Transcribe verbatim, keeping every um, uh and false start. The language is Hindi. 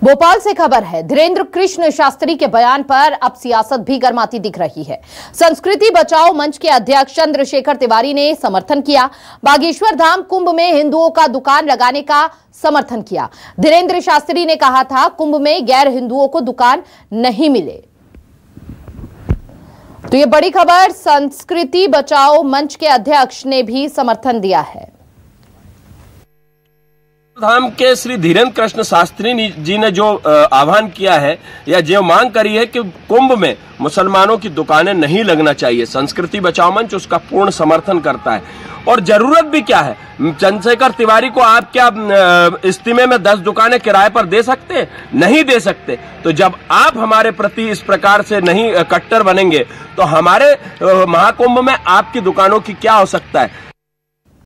भोपाल से खबर है। धीरेन्द्र कृष्ण शास्त्री के बयान पर अब सियासत भी गर्माती दिख रही है। संस्कृति बचाओ मंच के अध्यक्ष चंद्रशेखर तिवारी ने समर्थन किया। बागेश्वर धाम कुंभ में हिंदुओं का दुकान लगाने का समर्थन किया। धीरेन्द्र शास्त्री ने कहा था कुंभ में गैर हिंदुओं को दुकान नहीं मिले। तो ये बड़ी खबर, संस्कृति बचाओ मंच के अध्यक्ष ने भी समर्थन दिया है। धाम के श्री धीरेन्द्र कृष्ण शास्त्री जी ने जो आह्वान किया है या जो मांग करी है कि कुंभ में मुसलमानों की दुकानें नहीं लगना चाहिए, संस्कृति बचाओ मंच उसका पूर्ण समर्थन करता है। और जरूरत भी क्या है, चंद्रशेखर तिवारी को आप क्या इस्तीमे में दस दुकानें किराए पर दे सकते? नहीं दे सकते। तो जब आप हमारे प्रति इस प्रकार से नहीं कट्टर बनेंगे तो हमारे महाकुंभ में आपकी दुकानों की क्या आवश्यकता है।